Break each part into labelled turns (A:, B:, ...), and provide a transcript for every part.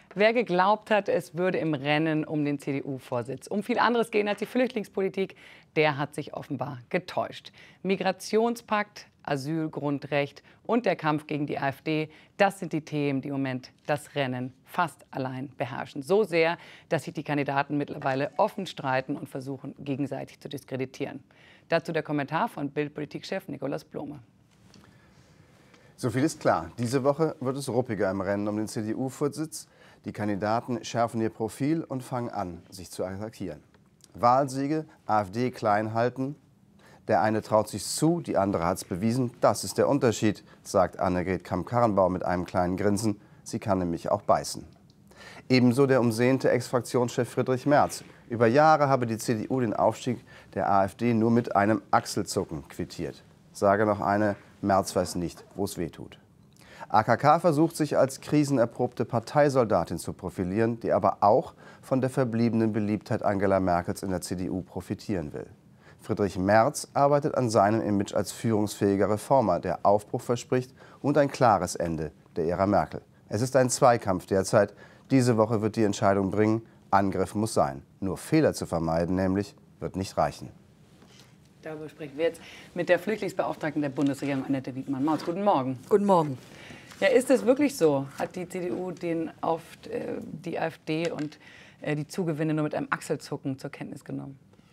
A: Wer geglaubt hat, es würde im Rennen um den CDU-Vorsitz um viel anderes gehen als die Flüchtlingspolitik, der hat sich offenbar getäuscht. Migrationspakt, Asylgrundrecht und der Kampf gegen die AfD, das sind die Themen, die im Moment das Rennen fast allein beherrschen. So sehr, dass sich die Kandidaten mittlerweile offen streiten und versuchen, gegenseitig zu diskreditieren. Dazu der Kommentar von Bild-Politikchef Nikolaus Blome.
B: So viel ist klar. Diese Woche wird es ruppiger im Rennen um den CDU-Vorsitz. Die Kandidaten schärfen ihr Profil und fangen an, sich zu attackieren. Wahlsiege, AfD klein halten. Der eine traut sich zu, die andere hat es bewiesen. Das ist der Unterschied, sagt Annegret Kramp-Karrenbauer mit einem kleinen Grinsen. Sie kann nämlich auch beißen. Ebenso der umsehnte Ex-Fraktionschef Friedrich Merz. Über Jahre habe die CDU den Aufstieg der AfD nur mit einem Achselzucken quittiert. Sage noch eine, Merz weiß nicht, wo es weh tut. AKK versucht sich als krisenerprobte Parteisoldatin zu profilieren, die aber auch von der verbliebenen Beliebtheit Angela Merkels in der CDU profitieren will. Friedrich Merz arbeitet an seinem Image als führungsfähiger Reformer, der Aufbruch verspricht und ein klares Ende der Ära Merkel. Es ist ein Zweikampf derzeit. Diese Woche wird die Entscheidung bringen, Angriff muss sein. Nur Fehler zu vermeiden, nämlich, wird nicht reichen.
A: Darüber sprechen wir jetzt mit der Flüchtlingsbeauftragten der Bundesregierung, Annette Wiedmann-Mautz. Guten Morgen.
C: Guten Morgen.
A: Ja, ist es wirklich so? Hat die CDU die AfD und die Zugewinne nur mit einem Achselzucken zur Kenntnis genommen?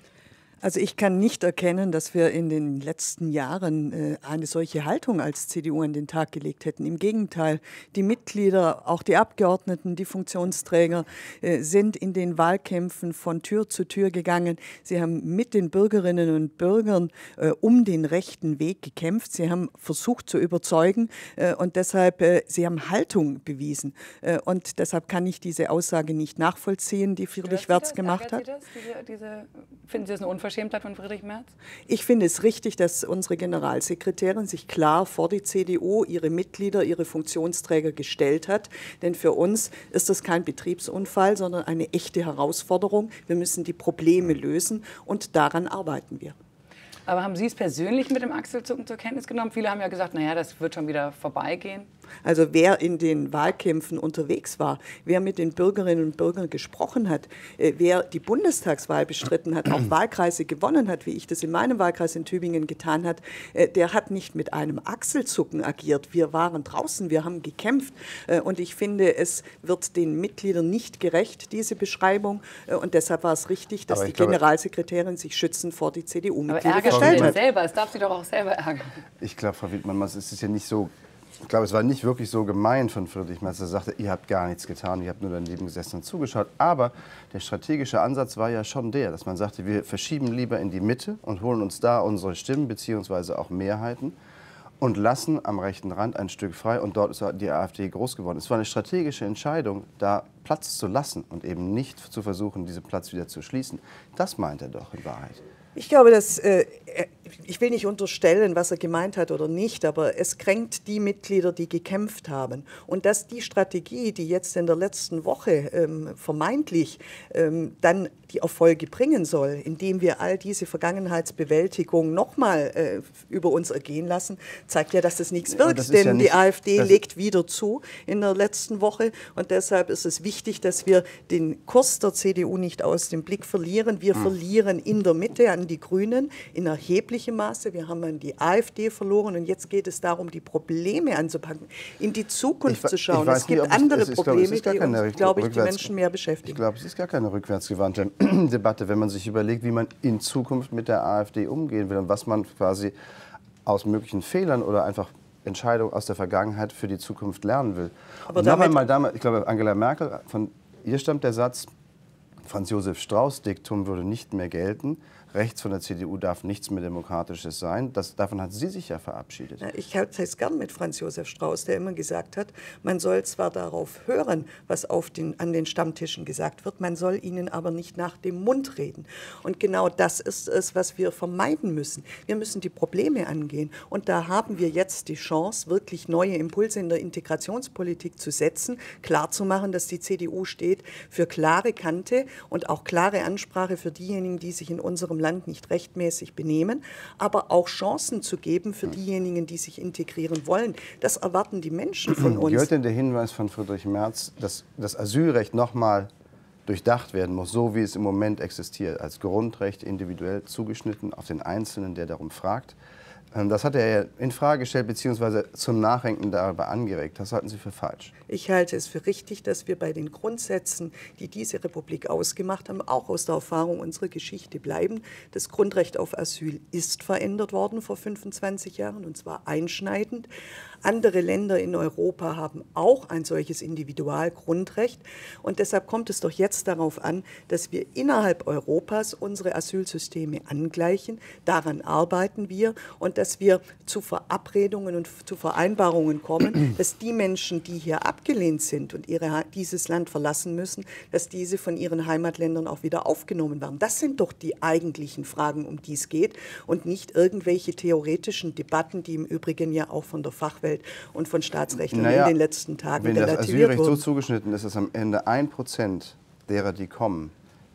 C: Also ich kann nicht erkennen, dass wir in den letzten Jahren eine solche Haltung als CDU an den Tag gelegt hätten. Im Gegenteil, die Mitglieder, auch die Abgeordneten, die Funktionsträger sind in den Wahlkämpfen von Tür zu Tür gegangen. Sie haben mit den Bürgerinnen und Bürgern um den rechten Weg gekämpft. Sie haben versucht zu überzeugen und deshalb, sie haben Haltung bewiesen. Und deshalb kann ich diese Aussage nicht nachvollziehen, die Friedrich Merz gemacht hat.
A: Finden Sie das eine Unverschämtheit von Friedrich Merz?
C: Ich finde es richtig, dass unsere Generalsekretärin sich klar vor die CDU, ihre Mitglieder, ihre Funktionsträger gestellt hat. Denn für uns ist das kein Betriebsunfall, sondern eine echte Herausforderung. Wir müssen die Probleme lösen und daran arbeiten wir.
A: Aber haben Sie es persönlich mit dem Achselzucken zur Kenntnis genommen? Viele haben ja gesagt, naja, das wird schon wieder vorbeigehen.
C: Also wer in den Wahlkämpfen unterwegs war, wer mit den Bürgerinnen und Bürgern gesprochen hat, wer die Bundestagswahl bestritten hat, auch Wahlkreise gewonnen hat, wie ich das in meinem Wahlkreis in Tübingen getan hat, der hat nicht mit einem Achselzucken agiert. Wir waren draußen, wir haben gekämpft und ich finde, es wird den Mitgliedern nicht gerecht, diese Beschreibung und deshalb war es richtig, dass die Generalsekretärin sich schützend vor die CDU-Mitglieder gestellt hat.
A: Selber, es darf sie doch auch selber ärgern.
B: Ich glaube, Frau Wiedmann, es ist ja nicht so. Ich glaube, es war nicht wirklich so gemein von Friedrich Merz, er sagte, ihr habt gar nichts getan, ihr habt nur daneben gesessen und zugeschaut. Aber der strategische Ansatz war ja schon der, dass man sagte, wir verschieben lieber in die Mitte und holen uns da unsere Stimmen bzw. auch Mehrheiten und lassen am rechten Rand ein Stück frei. Und dort ist die AfD groß geworden. Es war eine strategische Entscheidung, da Platz zu lassen und eben nicht zu versuchen, diesen Platz wieder zu schließen. Das meint er doch in Wahrheit.
C: Ich glaube, dass ich will nicht unterstellen, was er gemeint hat oder nicht, aber es kränkt die Mitglieder, die gekämpft haben. Und dass die Strategie, die jetzt in der letzten Woche vermeintlich dann die Erfolge bringen soll, indem wir all diese Vergangenheitsbewältigung nochmal über uns ergehen lassen, zeigt ja, dass das nichts wirkt. Das denn ja die AfD legt wieder zu in der letzten Woche. Und deshalb ist es wichtig, dass wir den Kurs der CDU nicht aus dem Blick verlieren. Wir verlieren in der Mitte an die Grünen in erheblichem Maße. Wir haben an die AfD verloren und jetzt geht es darum, die Probleme anzupacken, in die Zukunft zu schauen. Es gibt andere Probleme, die uns, glaube ich, die Menschen mehr beschäftigen.
B: Ich glaube, es ist gar keine rückwärtsgewandte Debatte, wenn man sich überlegt, wie man in Zukunft mit der AfD umgehen will und was man quasi aus möglichen Fehlern oder einfach Entscheidungen aus der Vergangenheit für die Zukunft lernen will. Aber noch einmal, ich glaube, Angela Merkel, von ihr stammt der Satz, Franz Josef Strauß Diktum würde nicht mehr gelten. Rechts von der CDU darf nichts mehr Demokratisches sein. Davon hat sie sich ja verabschiedet.
C: Ich halte es gern mit Franz Josef Strauß, der immer gesagt hat, man soll zwar darauf hören, was an den Stammtischen gesagt wird, man soll ihnen aber nicht nach dem Mund reden. Und genau das ist es, was wir vermeiden müssen. Wir müssen die Probleme angehen. Und da haben wir jetzt die Chance, wirklich neue Impulse in der Integrationspolitik zu setzen, klarzumachen, dass die CDU steht für klare Kante und auch klare Ansprache für diejenigen, die sich in unserem Land nicht rechtmäßig benehmen, aber auch Chancen zu geben für diejenigen, die sich integrieren wollen. Das erwarten die Menschen von uns.
B: Gehört denn der Hinweis von Friedrich Merz, dass das Asylrecht nochmal durchdacht werden muss, so wie es im Moment existiert, als Grundrecht individuell zugeschnitten auf den Einzelnen, der darum fragt? Das hat er ja in Frage gestellt bzw. zum Nachdenken darüber angeregt. Das halten Sie für falsch?
C: Ich halte es für richtig, dass wir bei den Grundsätzen, die diese Republik ausgemacht haben, auch aus der Erfahrung unserer Geschichte bleiben. Das Grundrecht auf Asyl ist verändert worden vor 25 Jahren, und zwar einschneidend. Andere Länder in Europa haben auch ein solches Individualgrundrecht. Und deshalb kommt es doch jetzt darauf an, dass wir innerhalb Europas unsere Asylsysteme angleichen. Daran arbeiten wir. Und dass wir zu Verabredungen und zu Vereinbarungen kommen, dass die Menschen, die hier abgelehnt sind und dieses Land verlassen müssen, dass diese von ihren Heimatländern auch wieder aufgenommen werden. Das sind doch die eigentlichen Fragen, um die es geht, und nicht irgendwelche theoretischen Debatten, die im Übrigen ja auch von der Fachwelt und von Staatsrechtlern in den letzten Tagen relativiert wurden.
B: Wenn das Asylrecht so zugeschnitten ist, dass am Ende 1% derer, die kommen,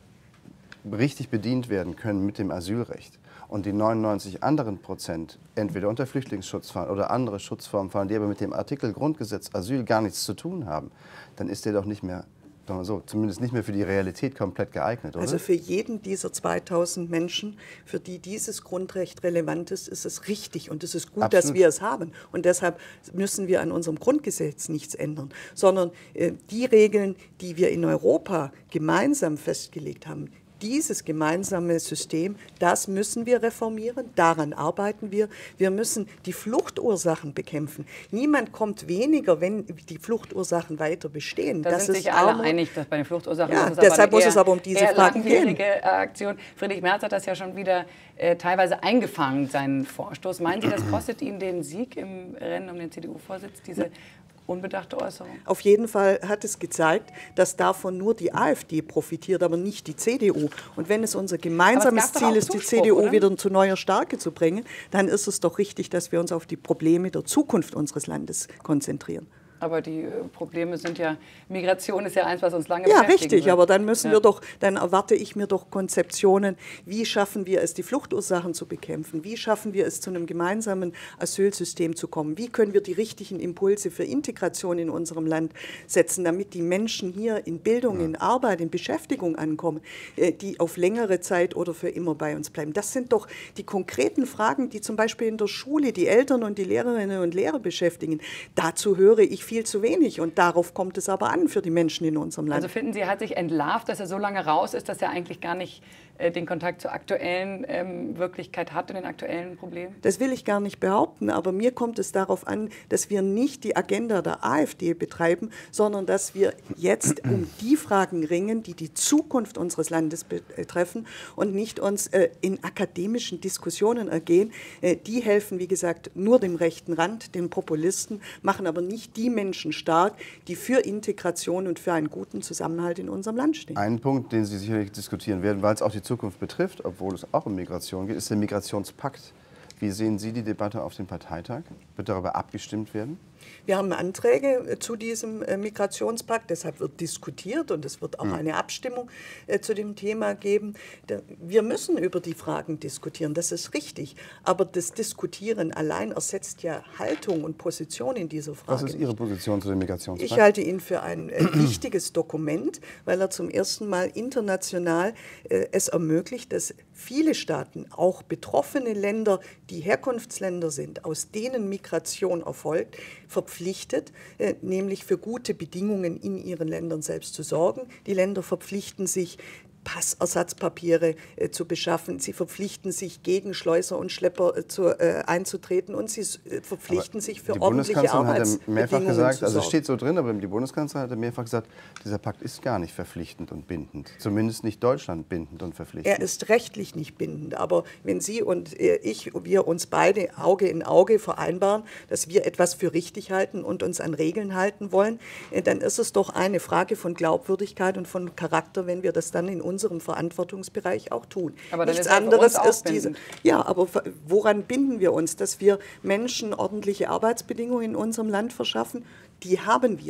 B: richtig bedient werden können mit dem Asylrecht, und die 99 anderen Prozent entweder unter Flüchtlingsschutz fallen oder andere Schutzformen fallen, die aber mit dem Artikel Grundgesetz Asyl gar nichts zu tun haben, dann ist der doch nicht mehr, sagen wir so, zumindest nicht mehr für die Realität komplett geeignet, oder?
C: Also für jeden dieser 2000 Menschen, für die dieses Grundrecht relevant ist, ist es richtig und es ist gut,
B: Absolut,
C: dass wir es haben. Und deshalb müssen wir an unserem Grundgesetz nichts ändern, sondern die Regeln, die wir in Europa gemeinsam festgelegt haben, dieses gemeinsame System, das müssen wir reformieren, daran arbeiten wir. Wir müssen die Fluchtursachen bekämpfen. Niemand kommt weniger, wenn die Fluchtursachen weiter bestehen.
A: Da sind sich alle einig, dass bei den Fluchtursachen
C: deshalb muss es aber um diese Fragen gehen.
A: Langwierige Aktion. Friedrich Merz hat das ja schon wieder teilweise eingefangen, seinen Vorstoß. Meinen Sie, das kostet ihm den Sieg im Rennen um den CDU-Vorsitz, diese unbedachte Äußerung?
C: Auf jeden Fall hat es gezeigt, dass davon nur die AfD profitiert, aber nicht die CDU. Und wenn es unser gemeinsames Ziel ist, die CDU wieder zu neuer Stärke zu bringen, dann ist es doch richtig, dass wir uns auf die Probleme der Zukunft unseres Landes konzentrieren.
A: Aber die Probleme sind ja, Migration ist ja eins, was uns lange beschäftigen
C: Ja, richtig,
A: wird.
C: aber dann müssen wir doch, dann erwarte ich mir doch Konzeptionen, wie schaffen wir es, die Fluchtursachen zu bekämpfen, wie schaffen wir es, zu einem gemeinsamen Asylsystem zu kommen, wie können wir die richtigen Impulse für Integration in unserem Land setzen, damit die Menschen hier in Bildung, in Arbeit, in Beschäftigung ankommen, die auf längere Zeit oder für immer bei uns bleiben. Das sind doch die konkreten Fragen, die zum Beispiel in der Schule die Eltern und die Lehrerinnen und Lehrer beschäftigen. Dazu höre ich viel zu wenig, und darauf kommt es aber an für die Menschen in unserem Land.
A: Also finden Sie, er hat sich entlarvt, dass er so lange raus ist, dass er eigentlich gar nicht den Kontakt zur aktuellen Wirklichkeit hat und den aktuellen Problemen?
C: Das will ich gar nicht behaupten, aber mir kommt es darauf an, dass wir nicht die Agenda der AfD betreiben, sondern dass wir jetzt um die Fragen ringen, die die Zukunft unseres Landes betreffen, und nicht uns in akademischen Diskussionen ergehen. Die helfen, wie gesagt, nur dem rechten Rand, den Populisten, machen aber nicht die Menschen stark, die für Integration und für einen guten Zusammenhalt in unserem Land stehen.
B: Ein Punkt, den Sie sicherlich diskutieren werden, weil es auch die Zukunft betrifft, obwohl es auch um Migration geht, ist der Migrationspakt. Wie sehen Sie die Debatte auf dem Parteitag? Wird darüber abgestimmt werden?
C: Wir haben Anträge zu diesem Migrationspakt, deshalb wird diskutiert, und es wird auch eine Abstimmung zu dem Thema geben. Wir müssen über die Fragen diskutieren, das ist richtig, aber das Diskutieren allein ersetzt ja Haltung und Position in dieser Frage.
B: Was ist Ihre Position zu dem Migrationspakt?
C: Ich halte ihn für ein wichtiges Dokument, weil er zum ersten Mal international es ermöglicht, dass viele Staaten, auch betroffene Länder, die Herkunftsländer sind, aus denen Migration erfolgt, verpflichtet, nämlich für gute Bedingungen in ihren Ländern selbst zu sorgen. Die Länder verpflichten sich, Passersatzpapiere zu beschaffen. Sie verpflichten sich, gegen Schleuser und Schlepper einzutreten, und sie verpflichten sich für ordentliche Arbeitsbedingungen
B: gesagt, also es steht so drin, aber die Bundeskanzlerin hat mehrfach gesagt, dieser Pakt ist gar nicht verpflichtend und bindend. Zumindest nicht Deutschland bindend und verpflichtend.
C: Er ist rechtlich nicht bindend, aber wenn Sie und wir uns beide Auge in Auge vereinbaren, dass wir etwas für richtig halten und uns an Regeln halten wollen, dann ist es doch eine Frage von Glaubwürdigkeit und von Charakter, wenn wir das dann in unserem Verantwortungsbereich auch tun.
A: Aber dann
C: nichts
A: ist
C: anderes
A: für uns
C: ist diese. Ja, aber woran binden wir uns? Dass wir Menschen ordentliche Arbeitsbedingungen in unserem Land verschaffen? Die haben wir.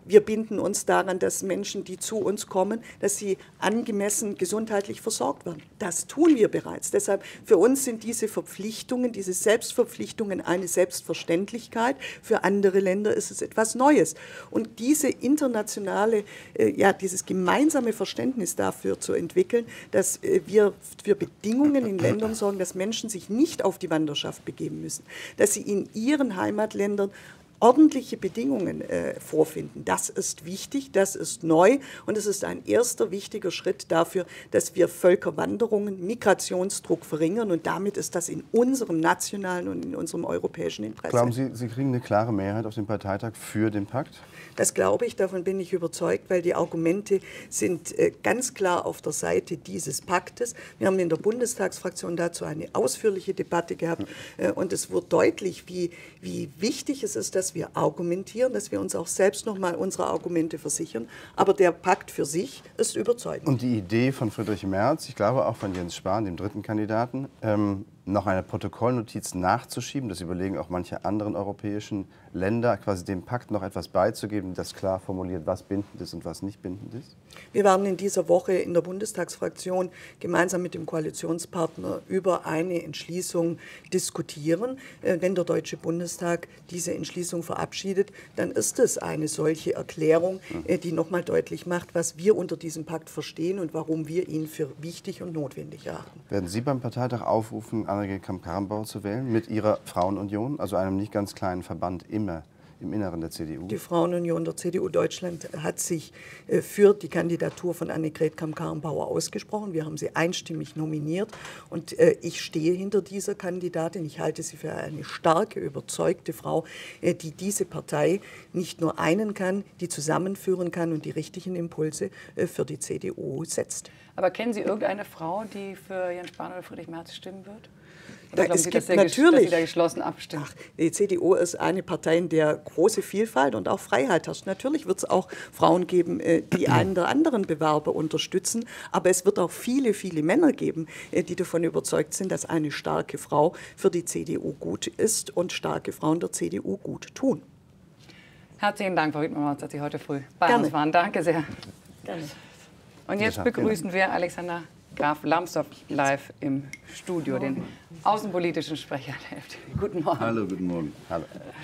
C: wir binden uns daran, dass Menschen, die zu uns kommen, dass sie angemessen gesundheitlich versorgt werden. Das tun wir bereits. Deshalb für uns sind diese Verpflichtungen, diese Selbstverpflichtungen eine Selbstverständlichkeit. Für andere Länder ist es etwas Neues. Und diese internationale, dieses gemeinsame Verständnis dafür zu entwickeln, dass wir für Bedingungen in Ländern sorgen, dass Menschen sich nicht auf die Wanderschaft begeben müssen, dass sie in ihren Heimatländern ordentliche Bedingungen vorfinden. Das ist wichtig, das ist neu und es ist ein erster wichtiger Schritt dafür, dass wir Völkerwanderungen, Migrationsdruck verringern und damit ist das in unserem nationalen und in unserem europäischen Interesse.
B: Glauben Sie, Sie kriegen eine klare Mehrheit auf dem Parteitag für den Pakt?
C: Das glaube ich, davon bin ich überzeugt, weil die Argumente sind ganz klar auf der Seite dieses Paktes. Wir haben in der Bundestagsfraktion dazu eine ausführliche Debatte gehabt und es wurde deutlich, wie wichtig es ist, dass wir argumentieren, dass wir uns auch selbst nochmal unsere Argumente versichern. Aber der Pakt für sich ist überzeugend.
B: Und die Idee von Friedrich Merz, ich glaube auch von Jens Spahn, dem dritten Kandidaten, noch eine Protokollnotiz nachzuschieben, das überlegen auch manche anderen europäischen Länder, quasi dem Pakt noch etwas beizugeben, das klar formuliert, was bindend ist und was nicht bindend ist?
C: Wir werden in dieser Woche in der Bundestagsfraktion gemeinsam mit dem Koalitionspartner über eine Entschließung diskutieren. Wenn der Deutsche Bundestag diese Entschließung verabschiedet, dann ist es eine solche Erklärung, die nochmal deutlich macht, was wir unter diesem Pakt verstehen und warum wir ihn für wichtig und notwendig erachten.
B: Werden Sie beim Parteitag aufrufen, Annegret Kramp-Karrenbauer zu wählen mit Ihrer Frauenunion, also einem nicht ganz kleinen Verband im Inneren der CDU?
C: Die Frauenunion der CDU Deutschland hat sich für die Kandidatur von Annegret Kramp-Karrenbauer ausgesprochen. Wir haben sie einstimmig nominiert und ich stehe hinter dieser Kandidatin. Ich halte sie für eine starke, überzeugte Frau, die diese Partei nicht nur einen kann, die zusammenführen kann und die richtigen Impulse für die CDU setzt.
A: Aber kennen Sie irgendeine Frau, die für Jens Spahn oder Friedrich Merz stimmen wird?
C: Es gibt natürlich,
A: dass Sie da geschlossen abstimmen?
C: Die CDU ist eine Partei, in der große Vielfalt und auch Freiheit herrscht. Natürlich wird es auch Frauen geben, die einen der anderen Bewerber unterstützen, aber es wird auch viele, viele Männer geben, die davon überzeugt sind, dass eine starke Frau für die CDU gut ist und starke Frauen der CDU gut tun.
A: Herzlichen Dank, Frau Wiedmann, dass Sie heute früh bei uns waren. Danke sehr.
C: Gerne.
A: Und jetzt begrüßen wir Alexander Graf Lambsdorff live im Studio, den außenpolitischen Sprecher der FDP. Guten Morgen.
D: Hallo, guten Morgen.
B: Hallo.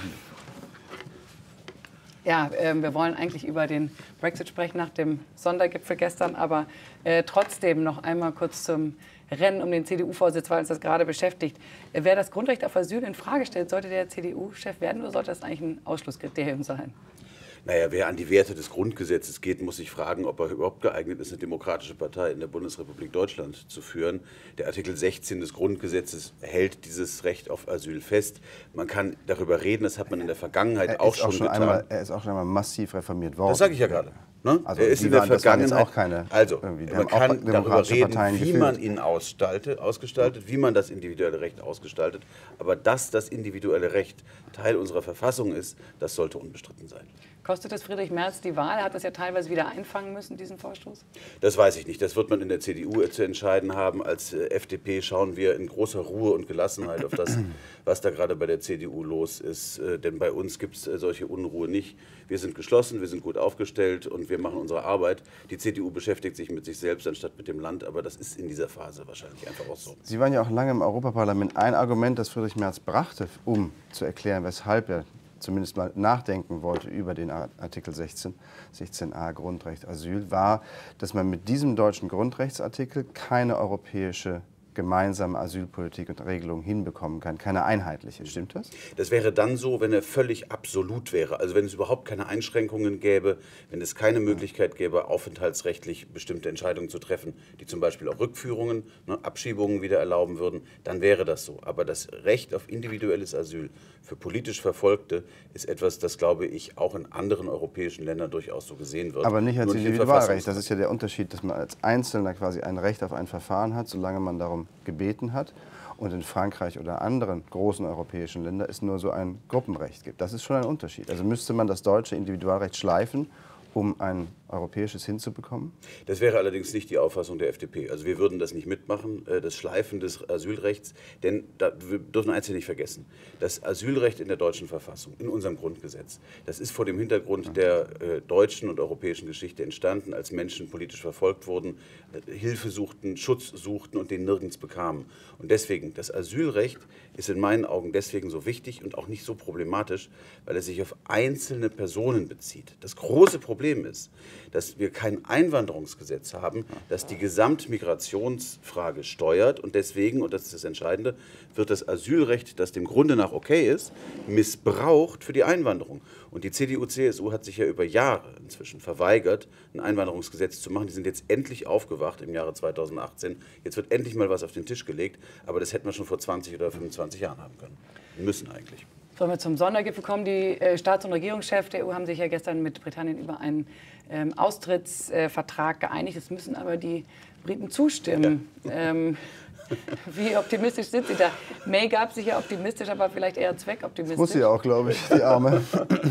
A: Ja, wir wollen eigentlich über den Brexit sprechen nach dem Sondergipfel gestern, aber trotzdem noch einmal kurz zum Rennen um den CDU-Vorsitz, weil uns das gerade beschäftigt. Wer das Grundrecht auf Asyl in Frage stellt, sollte der CDU-Chef werden oder sollte das eigentlich ein Ausschlusskriterium sein?
D: Naja, wer an die Werte des Grundgesetzes geht, muss sich fragen, ob er überhaupt geeignet ist, eine demokratische Partei in der Bundesrepublik Deutschland zu führen. Der Artikel 16 des Grundgesetzes hält dieses Recht auf Asyl fest. Man kann darüber reden, das hat man in der Vergangenheit auch schon getan.
B: Er ist auch schon einmal massiv reformiert worden.
D: Das sage ich ja gerade. Ne?
B: Also
D: er ist in der Vergangenheit
B: auch keine.
D: Also, man kann darüber reden,
B: Parteien
D: wie man ihn ausgestaltet, wie man das individuelle Recht ausgestaltet. Aber dass das individuelle Recht Teil unserer Verfassung ist, das sollte unbestritten sein.
A: Kostet es Friedrich Merz die Wahl? Er hat das ja teilweise wieder einfangen müssen, diesen Vorstoß?
D: Das weiß ich nicht. Das wird man in der CDU zu entscheiden haben. Als FDP schauen wir in großer Ruhe und Gelassenheit auf das, was da gerade bei der CDU los ist. Denn bei uns gibt es solche Unruhe nicht. Wir sind geschlossen, wir sind gut aufgestellt und wir machen unsere Arbeit. Die CDU beschäftigt sich mit sich selbst anstatt mit dem Land. Aber das ist in dieser Phase wahrscheinlich einfach auch so.
B: Sie waren ja auch lange im Europaparlament. Ein Argument, das Friedrich Merz brachte, um zu erklären, weshalb er zumindest mal nachdenken wollte über den Artikel 16a Grundrecht Asyl, war, dass man mit diesem deutschen Grundrechtsartikel keine europäische gemeinsame Asylpolitik und Regelung hinbekommen kann, keine einheitliche. Stimmt das?
D: Das wäre dann so, wenn er völlig absolut wäre. Also wenn es überhaupt keine Einschränkungen gäbe, wenn es keine Möglichkeit gäbe, aufenthaltsrechtlich bestimmte Entscheidungen zu treffen, die zum Beispiel auch Rückführungen, Abschiebungen wieder erlauben würden, dann wäre das so. Aber das Recht auf individuelles Asyl für politisch Verfolgte ist etwas, das, glaube ich, auch in anderen europäischen Ländern durchaus so gesehen wird.
B: Aber nicht als Individualrecht. Das ist ja der Unterschied, dass man als Einzelner quasi ein Recht auf ein Verfahren hat, solange man darum gebeten hat. Und in Frankreich oder anderen großen europäischen Ländern es nur so ein Gruppenrecht gibt. Das ist schon ein Unterschied. Also müsste man das deutsche Individualrecht schleifen, um ein Europäisches hinzubekommen?
D: Das wäre allerdings nicht die Auffassung der FDP. Also wir würden das nicht mitmachen, das Schleifen des Asylrechts, denn wir dürfen eins hier nicht vergessen. Das Asylrecht in der deutschen Verfassung, in unserem Grundgesetz, das ist vor dem Hintergrund der deutschen und europäischen Geschichte entstanden, als Menschen politisch verfolgt wurden, Hilfe suchten, Schutz suchten und den nirgends bekamen. Und deswegen, das Asylrecht ist in meinen Augen deswegen so wichtig und auch nicht so problematisch, weil es sich auf einzelne Personen bezieht. Das große Problem ist, dass wir kein Einwanderungsgesetz haben, das die Gesamtmigrationsfrage steuert und deswegen, und das ist das Entscheidende, wird das Asylrecht, das dem Grunde nach okay ist, missbraucht für die Einwanderung. Und die CDU-CSU hat sich ja über Jahre inzwischen verweigert, ein Einwanderungsgesetz zu machen. Die sind jetzt endlich aufgewacht im Jahre 2018. Jetzt wird endlich mal was auf den Tisch gelegt, aber das hätten wir schon vor 20 oder 25 Jahren haben können. Wir müssen eigentlich.
A: Sollen wir zum Sondergipfel kommen? Die Staats- und Regierungschefs der EU haben sich ja gestern mit Britannien über einen Austrittsvertrag geeinigt. Es müssen aber die Briten zustimmen. Ja. Wie optimistisch sind Sie da? May gab sich ja optimistisch, aber vielleicht eher zweckoptimistisch.
B: Muss sie auch, glaube ich, die Arme.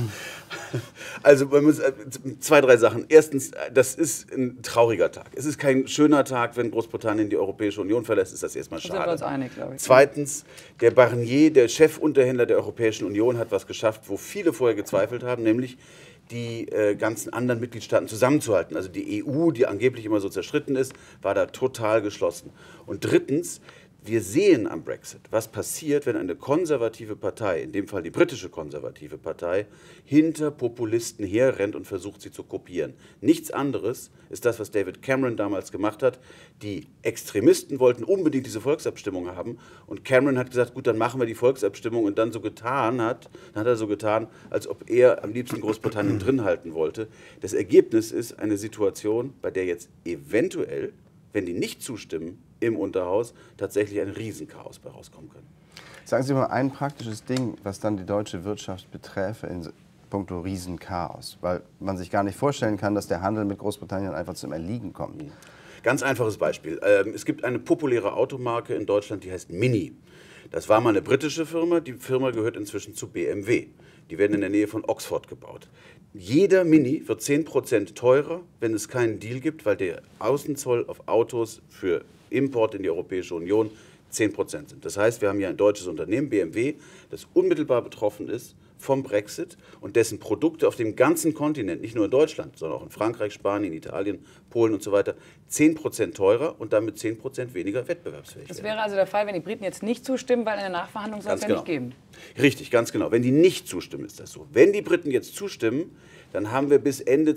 D: Also man muss, 2, 3 Sachen. Erstens, das ist ein trauriger Tag. Es ist kein schöner Tag, wenn Großbritannien die Europäische Union verlässt, ist das erstmal schade.
A: Da sind wir uns einig, glaube ich.
D: Zweitens, der Barnier, der Chefunterhändler der Europäischen Union, hat was geschafft, wo viele vorher gezweifelt haben, nämlich die ganzen anderen Mitgliedstaaten zusammenzuhalten. Also die EU, die angeblich immer so zerstritten ist, war da total geschlossen. Und drittens, wir sehen am Brexit, was passiert, wenn eine konservative Partei, in dem Fall die britische konservative Partei, hinter Populisten herrennt und versucht, sie zu kopieren. Nichts anderes ist das, was David Cameron damals gemacht hat. Die Extremisten wollten unbedingt diese Volksabstimmung haben und Cameron hat gesagt, gut, dann machen wir die Volksabstimmung und dann hat er so getan, als ob er am liebsten Großbritannien drin halten wollte. Das Ergebnis ist eine Situation, bei der jetzt eventuell, wenn die nicht zustimmen, im Unterhaus tatsächlich ein Riesenchaos bei rauskommen können.
B: Sagen Sie mal ein praktisches Ding, was dann die deutsche Wirtschaft beträfe in puncto Riesenchaos, weil man sich gar nicht vorstellen kann, dass der Handel mit Großbritannien einfach zum Erliegen kommt.
D: Ganz einfaches Beispiel. Es gibt eine populäre Automarke in Deutschland, die heißt Mini. Das war mal eine britische Firma, die Firma gehört inzwischen zu BMW. Die werden in der Nähe von Oxford gebaut. Jeder Mini wird 10% teurer, wenn es keinen Deal gibt, weil der Außenzoll auf Autos für Import in die Europäische Union 10% sind. Das heißt, wir haben hier ein deutsches Unternehmen, BMW, das unmittelbar betroffen ist vom Brexit und dessen Produkte auf dem ganzen Kontinent, nicht nur in Deutschland, sondern auch in Frankreich, Spanien, Italien, Polen und so weiter, 10% teurer und damit 10% weniger wettbewerbsfähig werden.
A: Das wäre also der Fall, wenn die Briten jetzt nicht zustimmen, weil eine Nachverhandlung soll es ja nicht geben.
D: Richtig, ganz genau. Wenn die nicht zustimmen, ist das so. Wenn die Briten jetzt zustimmen, dann haben wir bis Ende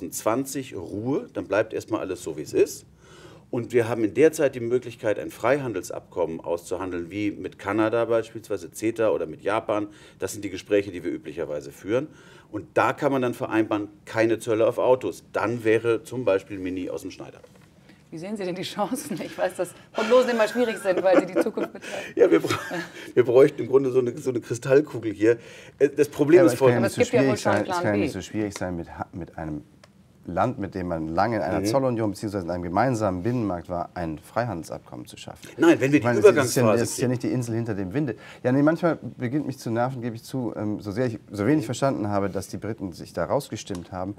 D: 2020 Ruhe, dann bleibt erstmal alles so, wie es ist. Und wir haben in der Zeit die Möglichkeit, ein Freihandelsabkommen auszuhandeln, wie mit Kanada beispielsweise, CETA oder mit Japan. Das sind die Gespräche, die wir üblicherweise führen. Und da kann man dann vereinbaren, keine Zölle auf Autos. Dann wäre zum Beispiel Mini aus dem Schneider.
A: Wie sehen Sie denn die Chancen? Ich weiß, dass Prognosen immer schwierig sind, weil sie die Zukunft betreffen.
D: Ja, wir bräuchten im Grunde so eine Kristallkugel hier. Das Problem ist folgendes.
B: Es kann ja nicht so schwierig sein mit einem Land, mit dem man lange in einer Zollunion bzw. in einem gemeinsamen Binnenmarkt war, ein Freihandelsabkommen zu schaffen.
D: Nein, wenn wir die Übergangsphase
B: das ist ja nicht die Insel hinter dem Winde. Ja, nee, manchmal beginnt mich zu nerven, gebe ich zu, so sehr ich so wenig verstanden habe, dass die Briten sich da rausgestimmt haben.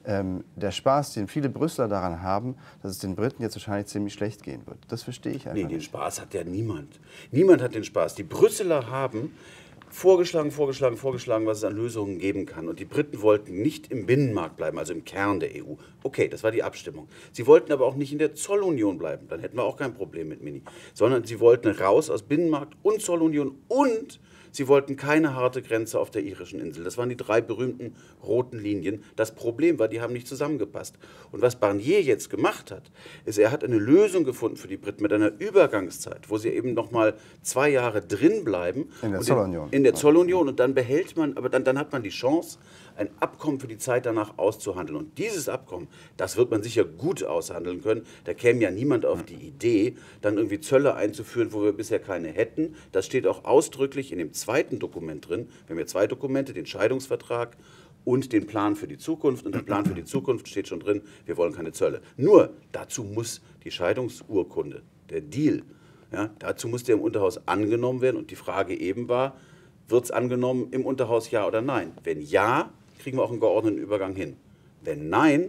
B: Der Spaß, den viele Brüsseler daran haben, dass es den Briten jetzt wahrscheinlich ziemlich schlecht gehen wird. Das verstehe ich einfach nicht.
D: Den Spaß hat ja niemand. Niemand hat den Spaß. Die Brüsseler haben vorgeschlagen, was es an Lösungen geben kann. Und die Briten wollten nicht im Binnenmarkt bleiben, also im Kern der EU. Okay, das war die Abstimmung. Sie wollten aber auch nicht in der Zollunion bleiben. Dann hätten wir auch kein Problem mit Mini. Sondern sie wollten raus aus Binnenmarkt und Zollunion und sie wollten keine harte Grenze auf der irischen Insel. Das waren die 3 berühmten roten Linien. Das Problem war, die haben nicht zusammengepasst. Und was Barnier jetzt gemacht hat, ist, er hat eine Lösung gefunden für die Briten mit einer Übergangszeit, wo sie eben noch mal 2 Jahre drin bleiben.
B: In der Zollunion.
D: In der Zollunion. Und dann behält man, aber dann hat man die Chance, ein Abkommen für die Zeit danach auszuhandeln. Und dieses Abkommen, das wird man sicher gut aushandeln können. Da käme ja niemand auf die Idee, dann irgendwie Zölle einzuführen, wo wir bisher keine hätten. Das steht auch ausdrücklich in dem zweiten Dokument drin. Wir haben ja 2 Dokumente, den Scheidungsvertrag und den Plan für die Zukunft. Und im Plan für die Zukunft steht schon drin, wir wollen keine Zölle. Nur dazu muss die Scheidungsurkunde, der Deal, ja, dazu muss der im Unterhaus angenommen werden. Und die Frage eben war, wird es angenommen im Unterhaus, ja oder nein? Wenn ja, kriegen wir auch einen geordneten Übergang hin. Wenn nein,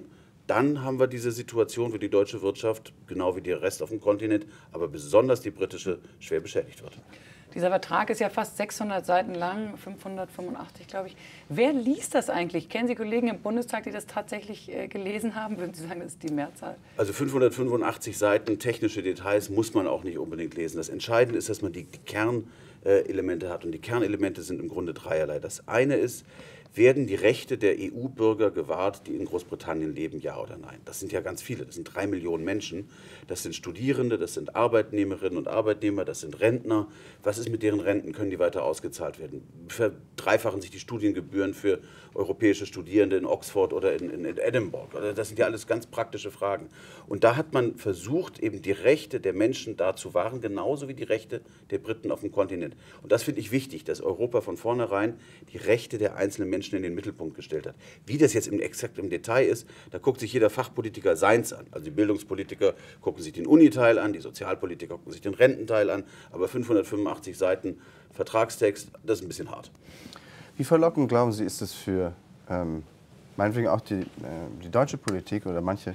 D: dann haben wir diese Situation, wo die deutsche Wirtschaft, genau wie der Rest auf dem Kontinent, aber besonders die britische, schwer beschädigt wird.
A: Dieser Vertrag ist ja fast 600 Seiten lang, 585, glaube ich. Wer liest das eigentlich? Kennen Sie Kollegen im Bundestag, die das tatsächlich gelesen haben? Würden Sie sagen, das ist die Mehrzahl?
D: Also 585 Seiten technische Details muss man auch nicht unbedingt lesen. Das Entscheidende ist, dass man die Kernelemente hat. Und die Kernelemente sind im Grunde dreierlei. Das eine ist, werden die Rechte der EU-Bürger gewahrt, die in Großbritannien leben, ja oder nein? Das sind ja ganz viele, das sind 3 Millionen Menschen. Das sind Studierende, das sind Arbeitnehmerinnen und Arbeitnehmer, das sind Rentner. Was ist mit deren Renten? Können die weiter ausgezahlt werden? Verdreifachen sich die Studiengebühren für europäische Studierende in Oxford oder in Edinburgh? Das sind ja alles ganz praktische Fragen. Und da hat man versucht, eben die Rechte der Menschen da zu wahren, genauso wie die Rechte der Briten auf dem Kontinent. Und das finde ich wichtig, dass Europa von vornherein die Rechte der einzelnen Menschen in den Mittelpunkt gestellt hat. Wie das jetzt exakt im Detail ist, da guckt sich jeder Fachpolitiker seins an. Also die Bildungspolitiker gucken sich den Uniteil an, die Sozialpolitiker gucken sich den Rententeil an, aber 585 Seiten Vertragstext, das ist ein bisschen hart.
B: Wie verlockend, glauben Sie, ist es für meinetwegen auch die deutsche Politik oder manche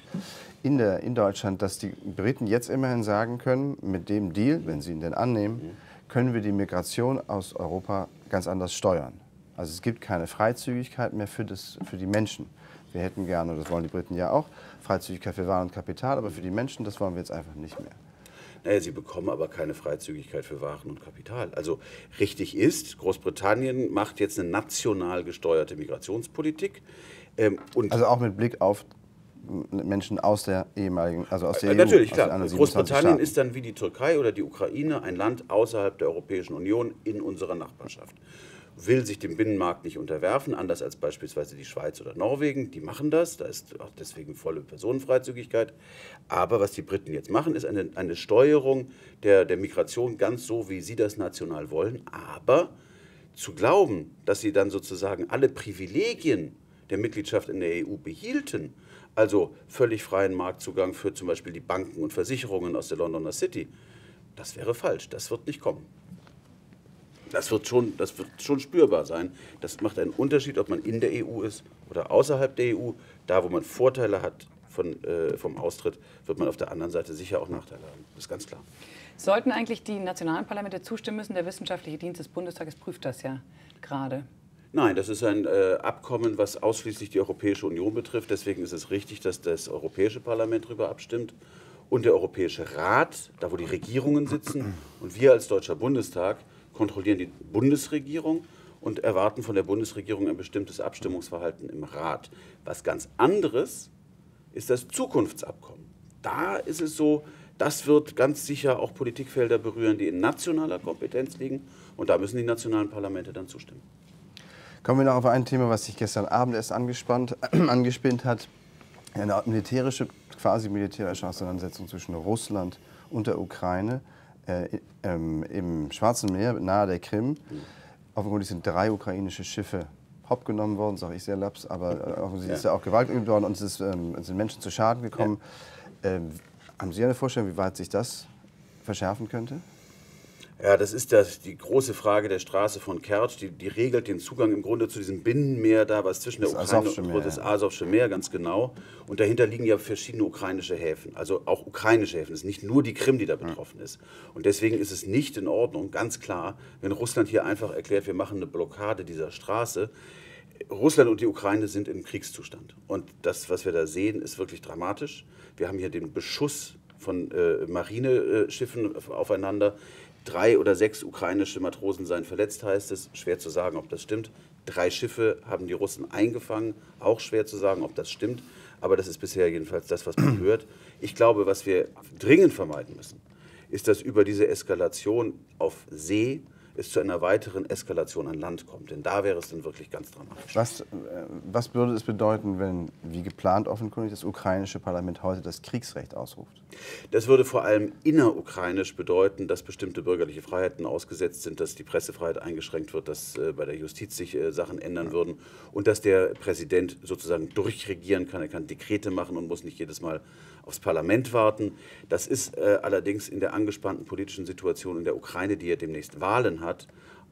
B: in Deutschland, dass die Briten jetzt immerhin sagen können, mit dem Deal, wenn sie ihn denn annehmen, können wir die Migration aus Europa ganz anders steuern. Also es gibt keine Freizügigkeit mehr für die Menschen. Wir hätten gerne, und das wollen die Briten ja auch, Freizügigkeit für Waren und Kapital, aber für die Menschen, das wollen wir jetzt einfach nicht mehr.
D: Naja, sie bekommen aber keine Freizügigkeit für Waren und Kapital. Also richtig ist, Großbritannien macht jetzt eine national gesteuerte Migrationspolitik.
B: Also auch mit Blick auf Menschen aus der ehemaligen, also aus der EU.
D: Natürlich, klar. Großbritannien ist dann wie die Türkei oder die Ukraine ein Land außerhalb der Europäischen Union in unserer Nachbarschaft. Will sich dem Binnenmarkt nicht unterwerfen, anders als beispielsweise die Schweiz oder Norwegen. Die machen das, da ist auch deswegen volle Personenfreizügigkeit. Aber was die Briten jetzt machen, ist eine Steuerung der Migration ganz so, wie sie das national wollen. Aber zu glauben, dass sie dann sozusagen alle Privilegien der Mitgliedschaft in der EU behielten, also völlig freien Marktzugang für zum Beispiel die Banken und Versicherungen aus der Londoner City, das wäre falsch, das wird nicht kommen. Das wird schon spürbar sein. Das macht einen Unterschied, ob man in der EU ist oder außerhalb der EU. Da, wo man Vorteile hat vom Austritt, wird man auf der anderen Seite sicher auch Nachteile haben. Das ist ganz klar.
A: Sollten eigentlich die nationalen Parlamente zustimmen müssen? Der wissenschaftliche Dienst des Bundestages prüft das ja gerade.
D: Nein, das ist ein Abkommen, was ausschließlich die Europäische Union betrifft. Deswegen ist es richtig, dass das Europäische Parlament darüber abstimmt und der Europäische Rat, da wo die Regierungen sitzen. Und wir als Deutscher Bundestag kontrollieren die Bundesregierung und erwarten von der Bundesregierung ein bestimmtes Abstimmungsverhalten im Rat. Was ganz anderes ist das Zukunftsabkommen. Da ist es so, das wird ganz sicher auch Politikfelder berühren, die in nationaler Kompetenz liegen. Und da müssen die nationalen Parlamente dann zustimmen.
B: Kommen wir noch auf ein Thema, was sich gestern Abend erst angespinnt hat. Eine quasi militärische Auseinandersetzung zwischen Russland und der Ukraine. Im Schwarzen Meer, nahe der Krim. Offenkundig sind 3 ukrainische Schiffe hopp genommen worden, sage ich sehr laps, aber offensichtlich ist ja auch Gewalt geübt worden und es sind Menschen zu Schaden gekommen. Ja. Haben Sie eine Vorstellung, wie weit sich das verschärfen könnte?
D: Ja, das ist die große Frage der Straße von Kertsch. Die regelt den Zugang im Grunde zu diesem Binnenmeer da, was zwischen der Ukraine und das Asowsche Meer, ganz genau. Und dahinter liegen ja verschiedene ukrainische Häfen, also auch ukrainische Häfen. Es ist nicht nur die Krim, die da betroffen ist. Und deswegen ist es nicht in Ordnung, ganz klar, wenn Russland hier einfach erklärt, wir machen eine Blockade dieser Straße. Russland und die Ukraine sind im Kriegszustand. Und das, was wir da sehen, ist wirklich dramatisch. Wir haben hier den Beschuss von Marineschiffen aufeinander. 3 oder 6 ukrainische Matrosen seien verletzt, heißt es. Schwer zu sagen, ob das stimmt. 3 Schiffe haben die Russen eingefangen. Auch schwer zu sagen, ob das stimmt. Aber das ist bisher jedenfalls das, was man hört. Ich glaube, was wir dringend vermeiden müssen, ist, dass über diese Eskalation auf See es zu einer weiteren Eskalation an Land kommt. Denn da wäre es dann wirklich ganz dramatisch.
B: Was würde es bedeuten, wenn, wie geplant offenkundig, das ukrainische Parlament heute das Kriegsrecht ausruft?
D: Das würde vor allem innerukrainisch bedeuten, dass bestimmte bürgerliche Freiheiten ausgesetzt sind, dass die Pressefreiheit eingeschränkt wird, dass bei der Justiz sich Sachen ändern würden und dass der Präsident sozusagen durchregieren kann. Er kann Dekrete machen und muss nicht jedes Mal aufs Parlament warten. Das ist allerdings in der angespannten politischen Situation in der Ukraine, die ja demnächst Wahlen hat,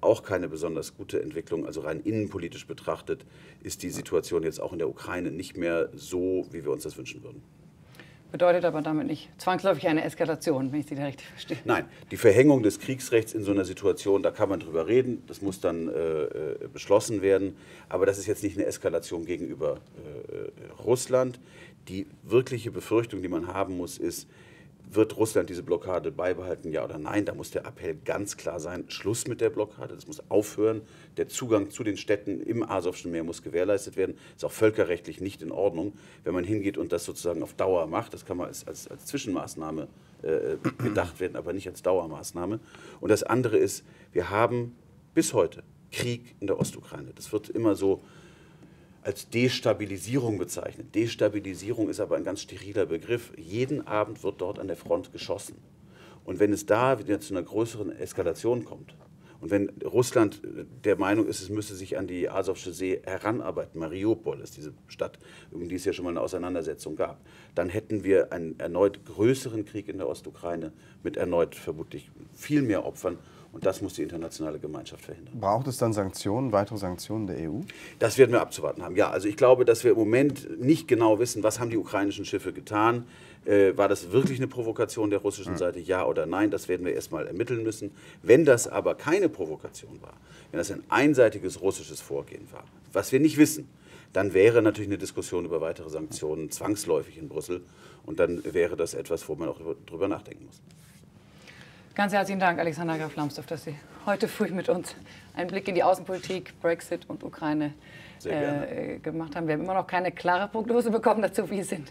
D: auch keine besonders gute Entwicklung. Also rein innenpolitisch betrachtet ist die Situation jetzt auch in der Ukraine nicht mehr so, wie wir uns das wünschen würden.
A: Bedeutet aber damit nicht zwangsläufig eine Eskalation, wenn ich Sie da richtig verstehe.
D: Nein, die Verhängung des Kriegsrechts in so einer Situation, da kann man drüber reden, das muss dann beschlossen werden, aber das ist jetzt nicht eine Eskalation gegenüber Russland. Die wirkliche Befürchtung, die man haben muss, ist, wird Russland diese Blockade beibehalten, ja oder nein? Da muss der Appell ganz klar sein, Schluss mit der Blockade, das muss aufhören. Der Zugang zu den Städten im Asowschen Meer muss gewährleistet werden. Das ist auch völkerrechtlich nicht in Ordnung, wenn man hingeht und das sozusagen auf Dauer macht. Das kann man als Zwischenmaßnahme gedacht werden, aber nicht als Dauermaßnahme. Und das andere ist, wir haben bis heute Krieg in der Ostukraine. Das wird immer so als Destabilisierung bezeichnet. Destabilisierung ist aber ein ganz steriler Begriff. Jeden Abend wird dort an der Front geschossen. Und wenn es da wieder zu einer größeren Eskalation kommt und wenn Russland der Meinung ist, es müsse sich an die Asowsche See heranarbeiten, Mariupol ist diese Stadt, um die es ja schon mal eine Auseinandersetzung gab, dann hätten wir einen erneut größeren Krieg in der Ostukraine mit erneut vermutlich viel mehr Opfern. Und das muss die internationale Gemeinschaft verhindern.
B: Braucht es dann Sanktionen, weitere Sanktionen der EU?
D: Das werden wir abzuwarten haben. Ja, also ich glaube, dass wir im Moment nicht genau wissen, was haben die ukrainischen Schiffe getan. War das wirklich eine Provokation der russischen Seite, ja oder nein? Das werden wir erstmal ermitteln müssen. Wenn das aber keine Provokation war, wenn das ein einseitiges russisches Vorgehen war, was wir nicht wissen, dann wäre natürlich eine Diskussion über weitere Sanktionen zwangsläufig in Brüssel. Und dann wäre das etwas, wo man auch drüber nachdenken muss.
A: Ganz herzlichen Dank, Alexander Graf Lambsdorff, dass Sie heute früh mit uns einen Blick in die Außenpolitik, Brexit und Ukraine gemacht haben. Wir haben immer noch keine klare Prognose bekommen dazu, wie es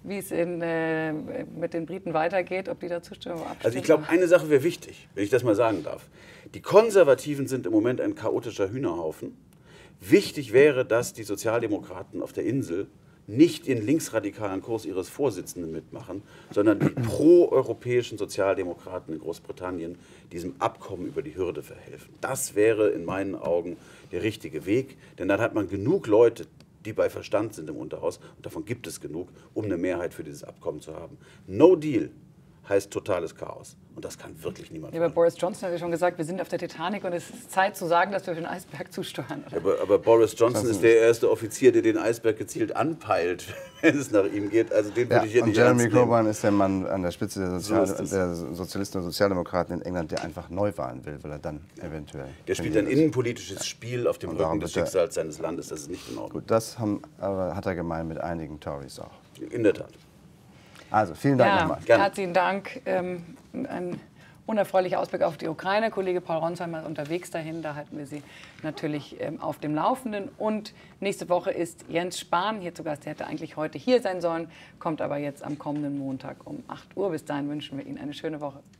A: mit den Briten weitergeht, ob die da zustimmen oder abstimmen.
D: Also ich glaube, eine Sache wäre wichtig, wenn ich das mal sagen darf. Die Konservativen sind im Moment ein chaotischer Hühnerhaufen. Wichtig wäre, dass die Sozialdemokraten auf der Insel nicht den linksradikalen Kurs ihres Vorsitzenden mitmachen, sondern die pro-europäischen Sozialdemokraten in Großbritannien diesem Abkommen über die Hürde verhelfen. Das wäre in meinen Augen der richtige Weg, denn dann hat man genug Leute, die bei Verstand sind im Unterhaus, und davon gibt es genug, um eine Mehrheit für dieses Abkommen zu haben. No Deal heißt totales Chaos. Und das kann wirklich niemand
A: machen. Boris Johnson hat ja schon gesagt, wir sind auf der Titanic und es ist Zeit zu sagen, dass wir für den Eisberg zusteuern.
D: Aber Boris Johnson ist der erste Offizier, der den Eisberg gezielt anpeilt, wenn es nach ihm geht. Also den würde ich hier nicht ernst nehmen.
B: Jeremy Corbyn ist der Mann an der Spitze der Sozialisten und Sozialdemokraten in England, der einfach Neuwahlen will, weil er dann eventuell...
D: Der spielt ein innenpolitisches Spiel auf dem Rücken des Schicksals seines Landes. Das ist nicht in Ordnung.
B: Gut, das hat er gemein mit einigen Tories auch.
D: In der Tat.
B: Also, vielen Dank nochmal.
A: Herzlichen Dank. Ein unerfreulicher Ausblick auf die Ukraine. Kollege Paul Ronsheimer ist unterwegs dahin. Da halten wir Sie natürlich auf dem Laufenden. Und nächste Woche ist Jens Spahn hier zu Gast. Der hätte eigentlich heute hier sein sollen, kommt aber jetzt am kommenden Montag um 8 Uhr. Bis dahin wünschen wir Ihnen eine schöne Woche.